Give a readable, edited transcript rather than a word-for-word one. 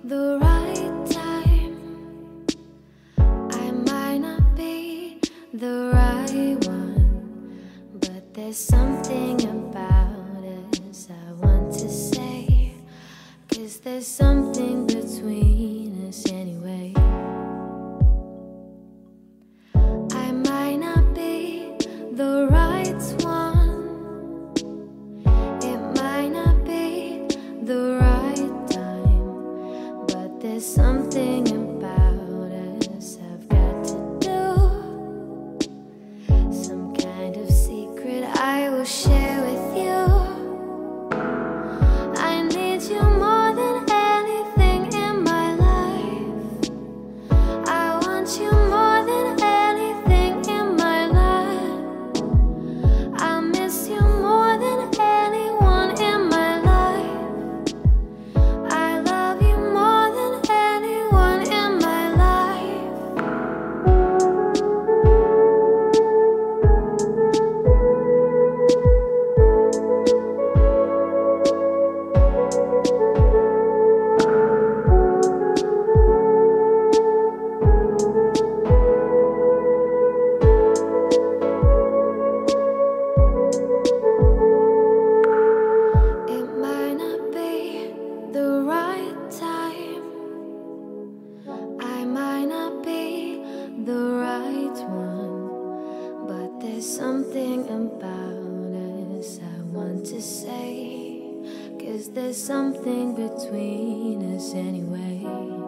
the right time. I might not be the right one, but there's something about us I want to say, 'cause there's something between us anyway. I might not be the right one, it might not be the right time, but there's something about us I've got to do. Some kind of secret I will share with you. I need you more than anything in my life. I want you more than anything in my life. I miss you more than anyone in my life. I love you more than anyone in my life. It might not be the right time. I might not be the right one, but there's something about us I want to say, 'cause there's something between us anyway.